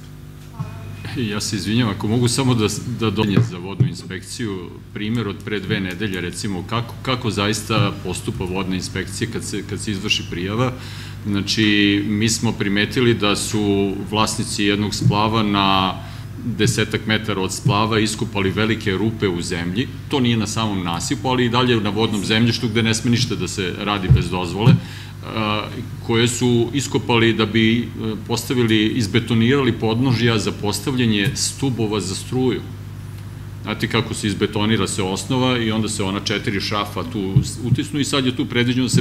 Ja se izvinjam, ako mogu samo da dodam za vodnu inspekciju, primjer od pre dve nedelje, recimo, kako zaista postupa vodna inspekcija kad se izvrši prijava. Znači, mi smo primetili da su vlasnici jednog splava na desetak metara od splava iskopali velike rupe u zemlji. To nije na samom nasipu, ali i dalje na vodnom zemljištu gde ne sme ništa da se radi bez dozvole, koje su iskopali da bi postavili, izbetonirali podnožja za postavljanje stubova za struju. Znate kako se izbetonira se osnova i onda se ona četiri šrafa tu utisnu i sad je tu predviđeno da se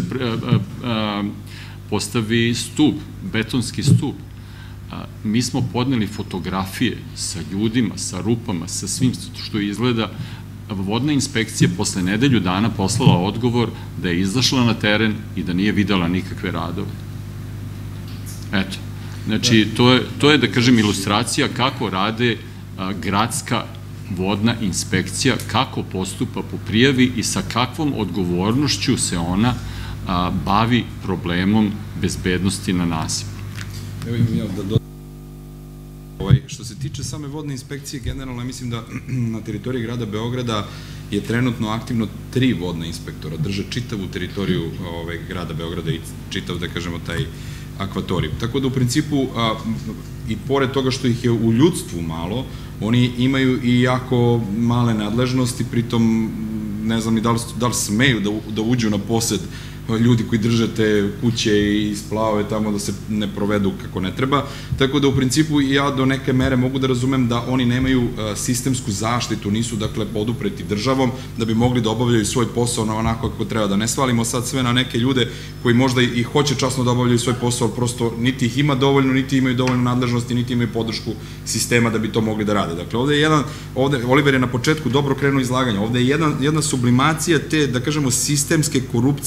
postavi stub, betonski stub. Mi smo podneli fotografije sa ljudima, sa rupama, sa svim što izgleda. Vodna inspekcija posle nedelju dana poslala odgovor da je izašla na teren i da nije videla nikakve radove. Eto, znači to je da kažem ilustracija kako rade gradska vodna inspekcija, kako postupa po prijavi i sa kakvom odgovornošću se ona bavi problemom bezbednosti na nasipu. Evo imam ja da dodam. Što se tiče same vodne inspekcije, generalno mislim da na teritoriji grada Beograda je trenutno aktivno tri vodna inspektora, drže čitavu teritoriju grada Beograda i čitav, da kažemo, taj akvatorij. Tako da u principu, i pored toga što ih je u ljudstvu malo, oni imaju i jako male nadležnosti, pritom ne znam ni da li smeju da uđu na posed ljudi koji drže te kuće i splavove tamo da se ne provedu kako ne treba. Tako da u principu ja do neke mere mogu da razumem da oni nemaju sistemsku zaštitu, nisu dakle podupreti državom da bi mogli da obavljaju svoj posao na onako kako treba. Da ne svalimo sad sve na neke ljude koji možda i hoće časno da obavljaju svoj posao, ali prosto niti ih ima dovoljno, niti imaju dovoljno nadležnosti, niti imaju podršku sistema da bi to mogli da rade. Dakle, ovde je jedan, Oliver je na početku dobro krenuo izlaganje, ovde je jedna sublimacija te, da kažemo, sistemske korupcije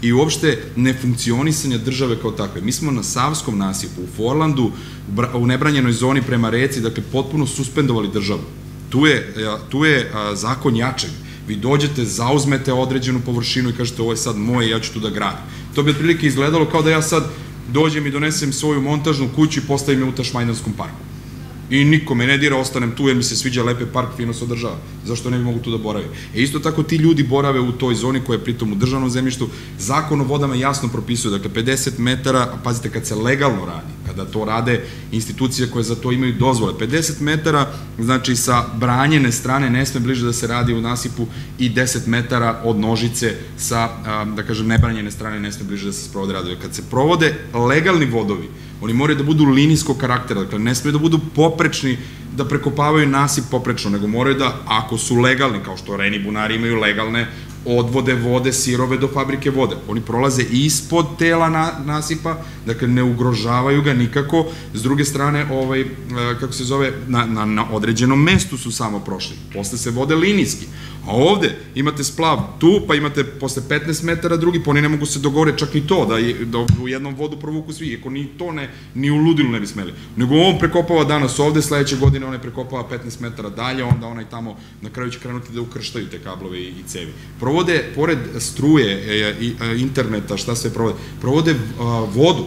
i uopšte nefunkcionisanja države kao takve. Mi smo na Savskom nasipu, u Forlandu, u nebranjenoj zoni prema reci, dakle, potpuno suspendovali državu. Tu je, tu je zakon jačeg. Vi dođete, zauzmete određenu površinu i kažete ovo je sad moje, ja ću tu da gradim. To bi otprilike izgledalo kao da ja sad dođem i donesem svoju montažnu kuću i postavim je u Tašmajdanskom parku. I niko me ne dira, ostanem tu jer mi se sviđa lepe park, fino se održava. Zašto ne bi mogu tu da boravim? E isto tako ti ljudi borave u toj zoni koja je pritom u državnom zemljištu. Zakon o vodama jasno propisuje, dakle pedeset metara, a pazite kad se legalno radi, kada to rade institucije koje za to imaju dozvole, pedeset metara, znači sa branjene strane ne sme bliže da se radi u nasipu i deset metara od nožice sa, da kažem, nebranjene strane ne sme bliže da se sprovode radovi. Kad se provode legalni vodovi, oni moraju da budu linijskog karaktera, dakle ne smiju da budu poprečni, da prekopavaju nasip poprečno, nego moraju da, ako su legalni, kao što Reni bunari imaju legalne odvode vode, sirove do fabrike vode, oni prolaze ispod tela nasipa, dakle ne ugrožavaju ga nikako, s druge strane, kako se zove, na određenom mestu su samo prošli, posle se vode linijski, a ovde imate splav tu, pa imate posle petnaest metara drugi, pa oni ne mogu se dogovore čak ni to, da u jednom vodu provuku svi, iako ni to ne, ni u ludilu ne bi smeli, nego on prekopava danas ovde, sledeće godine on prekopava petnaest metara dalje, onda onaj tamo na kraju će krenuti da ukrštaju te kablove i cevi. Provode, pored struje, interneta, šta sve provode, provode vodu,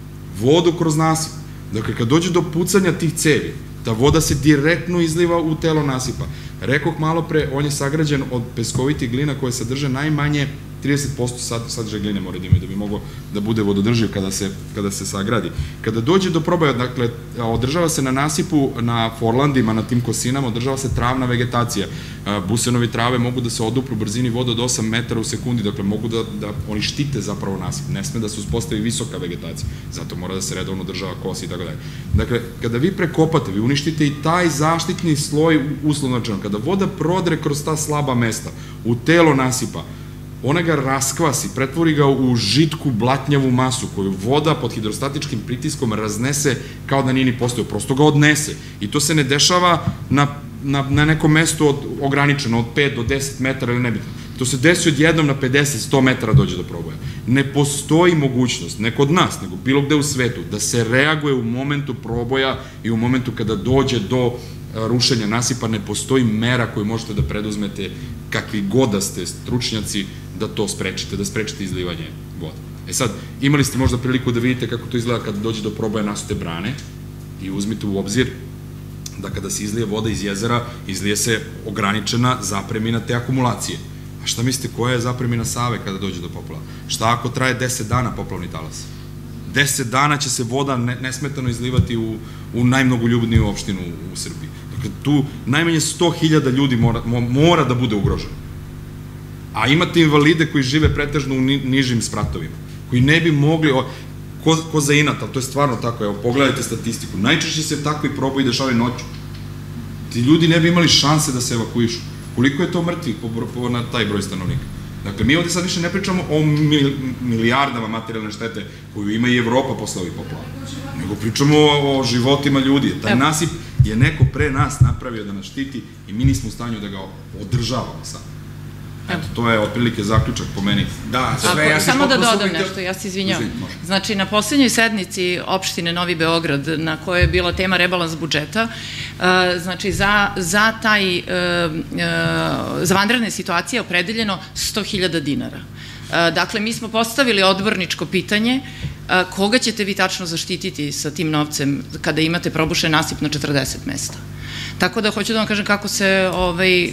vodu kroz nasip. Dakle, kad dođe do pucanja tih cevi, ta voda se direktno izliva u telo nasipa. Rekoh malo pre, on je sagrađen od peskovitih glina koje sadrže najmanje trideset posto sadržaja gline mora da imaju da bi moglo da bude vododrživ kada se sagradi. Kada dođe do proboja, dakle, održava se na nasipu, na Forlandima, na tim kosinama, održava se travna vegetacija. Busenovi trave mogu da se odupru brzini vode od osam metara u sekundi, dakle, mogu da, oni štite zapravo nasip, ne sme da se uspostavi visoka vegetacija, zato mora da se redovno održava kosi i tako dalje. Dakle, kada vi prekopate, vi uništite i taj zaštitni sloj uslovno rečeno. Kada voda prodre kroz ta slaba mesta u telo nasipa, ona ga raskvasi, pretvori ga u žitku blatnjavu masu koju voda pod hidrostatičkim pritiskom raznese kao da nije ni postojao, prosto ga odnese. I to se ne dešava na nekom mestu ograničeno od pet do deset metara ili nebitno. To se desi odjednom na pedeset do sto metara dođe do proboja. Ne postoji mogućnost, ne kod nas, nego bilo gde u svetu, da se reaguje u momentu proboja i u momentu kada dođe do rušenja nasipa, ne postoji mera koju možete da preduzmete kakvi god da ste stručnjaci da to sprečite, da sprečite izlivanje vode. E sad, imali ste možda priliku da vidite kako to izgleda kada dođe do proboja nasute brane i uzmite u obzir da kada se izlije voda iz jezera, izlije se ograničena zapremina te akumulacije. A šta mislite, koja je zapremina Save kada dođe do poplava? Šta ako traje deset dana poplavni talas? deset dana će se voda nesmetano izlivati u najmnogoljubniju opštinu u Srbiji. Dakle, tu najmanje sto hiljada ljudi mora da bude ugroženo. A imate invalide koji žive pretežno u nižim spratovima, koji ne bi mogli, ko za inat, ali to je stvarno tako, evo, pogledajte statistiku, najčešće se takvi proboji dešavaju noću. Ti ljudi ne bi imali šanse da se evakuišu. Koliko je to mrtvih na taj broj stanovnika? Dakle, mi ovde sad više ne pričamo o milijardama materijalne štete koju ima i Evropa posle ovih poplava, nego pričamo o životima ljudi. Taj nasip je neko pre nas napravio da nas štiti i mi nismo u stanju da ga održavamo sad. Eto, to je otprilike zaključak po meni. Samo da dodam nešto, ja se izvinjam. Znači, na poslednjoj sednici opštine Novi Beograd, na kojoj je bila tema rebalans budžeta, znači, za taj, za vanredne situacije opredeljeno sto hiljada dinara. Dakle, mi smo postavili odborničko pitanje koga ćete vi tačno zaštititi sa tim novcem kada imate probušen nasip na četrdeset mesta. Tako da hoću da vam kažem kako se ovaj...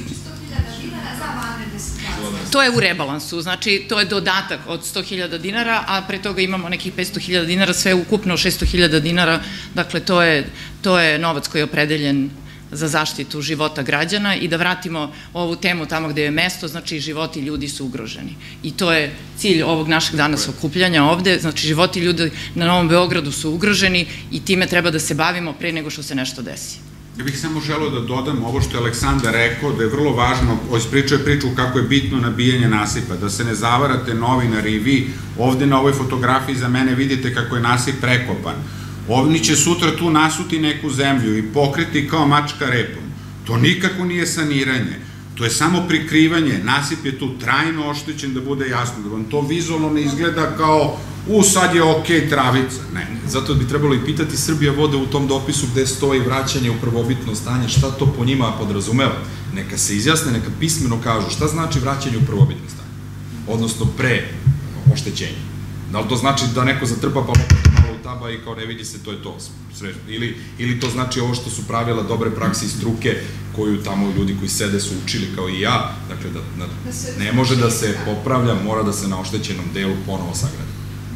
To je u rebalansu, znači to je dodatak od sto hiljada dinara, a pre toga imamo nekih petsto hiljada dinara, sve ukupno šesto hiljada dinara, dakle to je novac koji je opredeljen za zaštitu života građana i da vratimo ovu temu tamo gde je mesto, znači životi ljudi su ugroženi. I to je cilj ovog našeg danas okupljanja ovde, znači životi ljudi na Novom Beogradu su ugroženi i time treba da se bavimo pre nego što se nešto desi. Ja bih samo želeo da dodam ovo što je Aleksandar rekao, da je vrlo važno, ispričao je priču kako je bitno nabijanje nasipa, da se ne zavarate novinari i vi, ovde na ovoj fotografiji za mene vidite kako je nasip prekopan. Oni će sutra tu nasuti neku zemlju i pokriti kao mačka repom. To nikako nije saniranje. To je samo prikrivanje, nasip je tu trajno oštećen, da bude jasno, da vam to vizualno ne izgleda kao u, sad je okej travica, ne. Zato bi trebalo i pitati Srbija vode u tom dopisu gde stoji vraćanje u prvobitno stanje, šta to po njima podrazumeva. Neka se izjasne, neka pismeno kažu šta znači vraćanje u prvobitno stanje, odnosno pre oštećenja. Da li to znači da neko zatrpa pa lopatu malo u taba i kao ne vidi se, to je to, ili to znači ovo što su pravila dobre prakse i struke koju tamo ljudi koji sede su učili kao i ja, dakle da ne može da se popravlja, mora da se na oštećenom delu ponovo sagradi.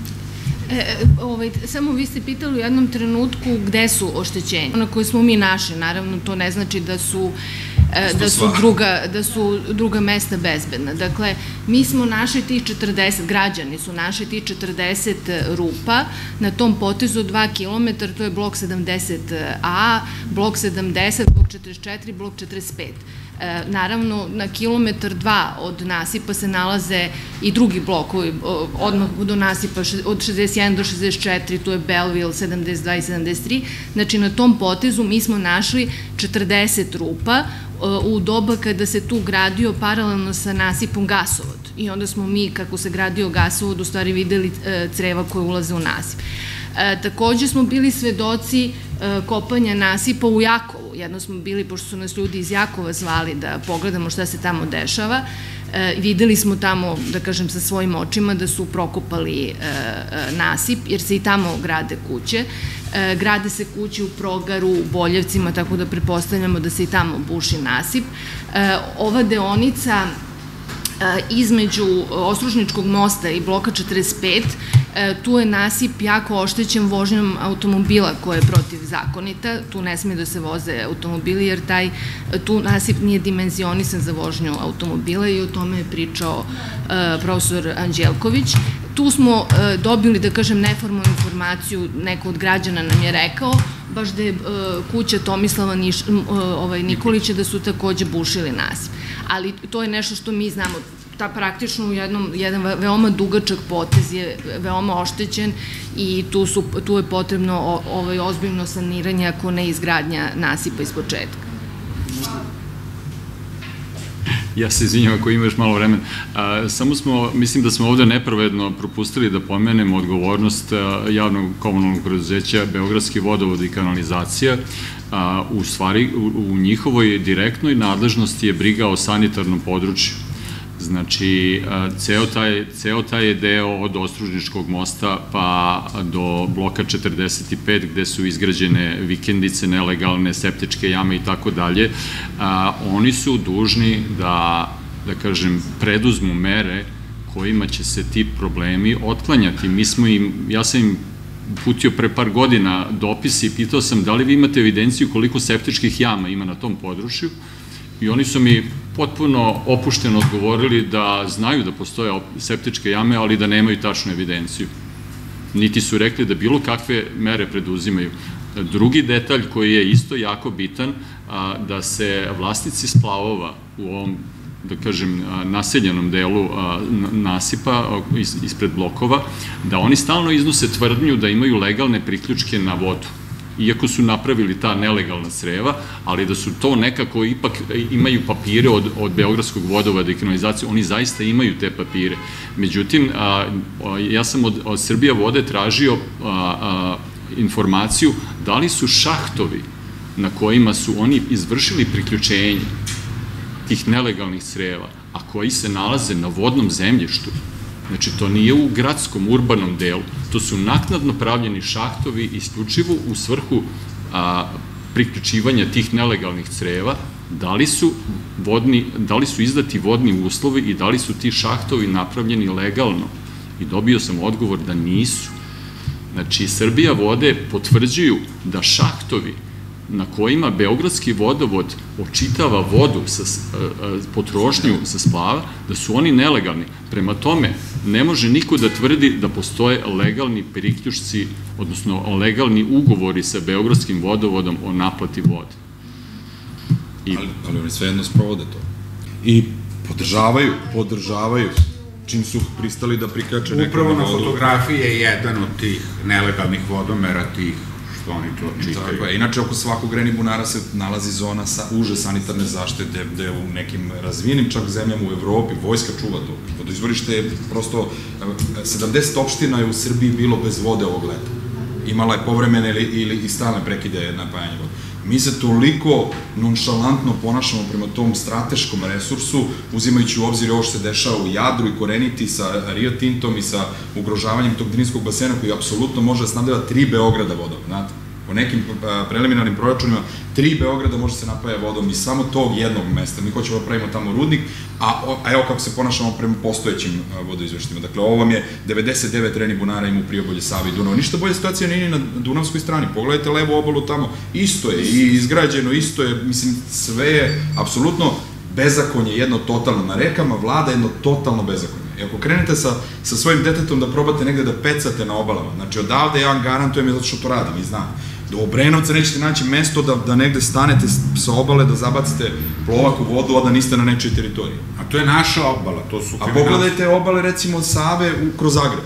Samo vi ste pitali u jednom trenutku gde su oštećenja. Ono koje smo mi našli, naravno to ne znači da su da su druga mesta bezbedna. Dakle, mi smo našli tih četrdeset, građani su našli tih četrdeset rupa na tom potezu dva kilometra, to je blok sedamdeset A, blok sedamdeset, blok četrdeset četiri, blok četrdeset pet. Naravno, na kilometar dva od nasipa se nalaze i drugi blokovi, odmah do nasipa od šezdeset jedan do šezdeset četiri, tu je Belleville, sedamdeset dva i sedamdeset tri. Znači, na tom potezu mi smo našli četrdeset rupa u doba kada se tu gradio paralelno sa nasipom gasovod. I onda smo mi, kako se gradio gasovod, u stvari videli creva koje ulaze u nasip. Takođe smo bili svedoci kopanja nasipa u Jakovu. Jedno smo bili, pošto su nas ljudi iz Jakova zvali da pogledamo šta se tamo dešava. Videli smo tamo, da kažem, sa svojim očima da su prokopali nasip, jer se i tamo grade kuće. Grade se kuće u Progaru, u Boljevcima, tako da pretpostavljamo da se i tamo buši nasip. Ova deonica između Ostružničkog mosta i bloka četrdeset pet, tu je nasip jako oštećen vožnjom automobila koja je protivzakonita, tu ne smije da se voze automobili jer taj, tu nasip nije dimenzionisan za vožnju automobila i o tome je pričao profesor Anđelković. Tu smo dobili, da kažem, neformalnu informaciju, neko od građana nam je rekao, baš da je kuća Tomislava Nikolića da su takođe bušili nasip. Ali to je nešto što mi znamo, ta praktično u jedan veoma dugačak potez je veoma oštećen i tu je potrebno ozbiljno saniranje ako ne izgradnja nasipa iz početka. Ja se izvinjam ako imaš malo vremena. Samo smo, mislim da smo ovde nepravedno propustili da pomenemo odgovornost javnog komunalnog preduzeća Beogradski vodovod i kanalizacija. U stvari, u njihovoj direktnoj nadležnosti je briga o sanitarnom području. Znači, ceo taj deo od Ostružničkog mosta pa do bloka četrdeset pet gde su izgrađene vikendice, nelegalne septičke jame i tako dalje, oni su dužni da, da kažem, preduzmu mere kojima će se ti problemi otklanjati. Mi smo im, ja sam im uputio pre par godina dopis i pitao sam da li vi imate evidenciju koliko septičkih jama ima na tom području i oni su mi potpuno opušteno odgovorili da znaju da postoje septičke jame, ali da nemaju tačnu evidenciju. Niti su rekli da bilo kakve mere preduzimaju. Drugi detalj koji je isto jako bitan, da se vlasnici splavova u ovom, da kažem, naseljenom delu nasipa ispred blokova, da oni stalno iznose tvrdnju da imaju legalne priključke na vodu. Iako su napravili ta nelegalna creva, ali da su to nekako ipak imaju papire od Beogradskog vodovoda i kanalizacije, oni zaista imaju te papire. Međutim, ja sam od Srbija vode tražio informaciju da li su šahtovi na kojima su oni izvršili priključenje tih nelegalnih creva, a koji se nalaze na vodnom zemljištu. Znači, to nije u gradskom, urbanom delu. To su naknadno pravljeni šahtovi isključivo u svrhu priključivanja tih nelegalnih creva. Da li su da li su izdati vodni uslovi i da li su ti šahtovi napravljeni legalno? I dobio sam odgovor da nisu. Znači, Srbija vode potvrđuju da šahtovi na kojima Beogradski vodovod očitava vodu, potrošnju sa splava, da su oni nelegalni. Prema tome, ne može niko da tvrdi da postoje legalni priključci, odnosno legalni ugovori sa Beogradskim vodovodom o naplati vode. Ali oni svejedno sprovode to. I podržavaju, podržavaju, čim su pristali da prikače nekada vodu. Upravo na fotografiji je jedan od tih nelegalnih vodomera, tih što oni to čitaju. Tako je, inače oko svakog Reni bunara se nalazi zona uže sanitarne zaštite, gde u nekim razvijenim čak zemljama u Evropi vojska čuva to. Vodoizvorište je prosto, sedamdeset opština je u Srbiji bilo bez vode ovog leta. Imala je povremene ili i stalne prekide napajanja vode. Mi se toliko nonšalantno ponašamo prema tom strateškom resursu, uzimajući u obzir ovo što se dešava u Jadru i Koreniti sa Rio Tintom i sa ugrožavanjem tog Drinskog basena koji apsolutno može da snabdeva tri Beograda vodom, znate. Po nekim preliminarnim proračunima, tri Beograda može se napaja vodom iz samo tog jednog mesta. Mi hoćemo da pravimo tamo rudnik, a evo kako se ponašamo prema postojećim vodoizveštima. Dakle, ovo vam je devedeset devet Reni bunara ima u Priobalju, Savi i Dunavu. Ništa bolje situacija nije na Dunavskoj strani. Pogledajte levu obalu tamo, isto je i izgrađeno, isto je, mislim, sve je apsolutno bezakonje, jedno totalno. Na rekama vlada jedno totalno bezakonje. I ako krenete sa svojim detetom da probate negde da pecate na obalama, znači odavde ja vam garantujem je zato što to radim i znam. Do Obrenovca nećete naći mesto da negde stanete sa obale, da zabacite plovak u vodu, a da niste na nečoj teritoriji. A to je naša obala, to su... A pogledajte obale, recimo, od Save kroz Zagreb.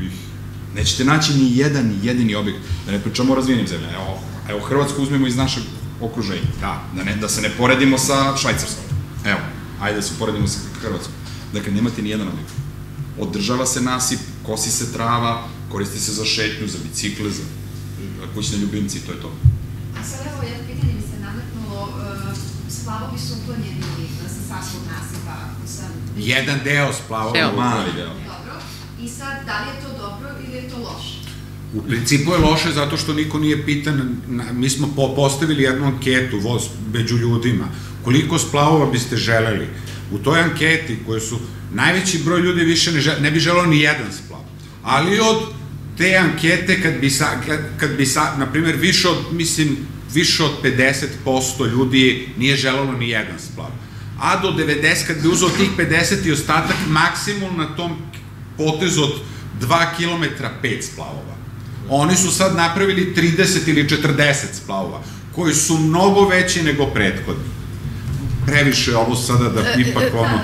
Nećete naći ni jedan, ni jedini objekt. Da ne pričamo o razvijenim zemljama. Evo, Hrvatsku uzmemo iz našeg okruženja. Da se ne poredimo sa Švajcarskom. Evo, ajde da se poredimo sa Hrvatskom. Dakle, nemate ni jedan objekt. Održava se nasip, kosi se trava, koristi se za šetnju, za bicikle, za kućne ljubimci, to je to. A sad evo jedno pitanje mi se nametnulo, splavovi su uklonjeni sa Savskog nasipa. Jedan deo splavova. Evo, mali deo. Dobro. I sad, da li je to dobro ili je to loše? U principu je loše zato što niko nije pitan, mi smo postavili jednu anketu među ljudima, koliko splavova biste želeli. U toj anketi koje su, najveći broj ljudi više ne bi želeo ni jedan splav, ali od te ankete, kad bi, na primjer, više od, mislim, više od pedeset posto ljudi nije želelo ni jedan splav. A do devedeset, kad bi uzeo tih pedeset i ostatak, maksimum na tom potezu od dva kilometra pet splavova. Oni su sad napravili trideset ili četrdeset splavova, koji su mnogo veći nego prethodni. Previše je ovo sada da ipak ono...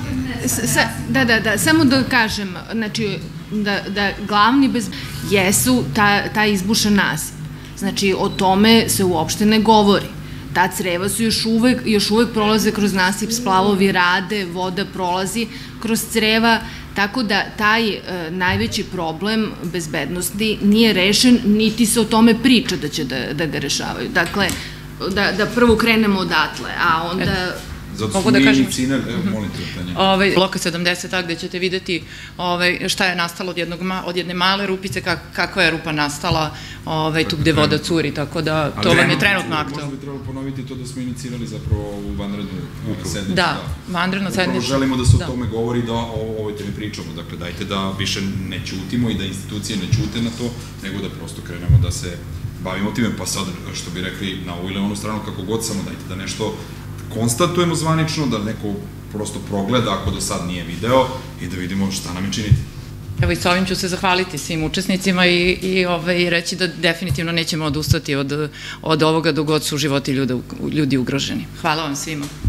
Da, da, da, samo da kažem, znači, da glavni bez... jesu ta izbušen nasip. Znači, o tome se uopšte ne govori. Ta creva su još uvek, još uvek prolaze kroz nasip, splavovi rade, voda prolazi kroz creva, tako da taj najveći problem bezbednosti nije rešen, niti se o tome priča da će da ga rešavaju. Dakle, da prvo krenemo odatle, a onda... Zato su mi inicirali, evo, molim te pitanje. Bloka sedamdeset a, gde ćete videti šta je nastalo od jedne male rupice, kakva je rupa nastala tu gde voda curi, tako da to vam je trenutno aktualno. Možda bi trebalo ponoviti to da smo inicirali zapravo ovu vanrednu sednicu. Da, vanredna sednica. Upravo želimo da se o tome govori, da o ovoj temi pričamo. Dakle, dajte da više ne ćutimo i da institucije ne ćute na to, nego da prosto krenemo da se bavimo time. Pa sad, što bi rekli, na ovu ili onu stranu, kako god, samo dajte da nešto konstatujemo zvanično, da neko prosto progleda ako do sad nije video i da vidimo šta nam je činiti. Evo i sa ovim ću se zahvaliti svim učesnicima i reći da definitivno nećemo odustati od ovoga dok god su životi ljudi ugroženi. Hvala vam svima.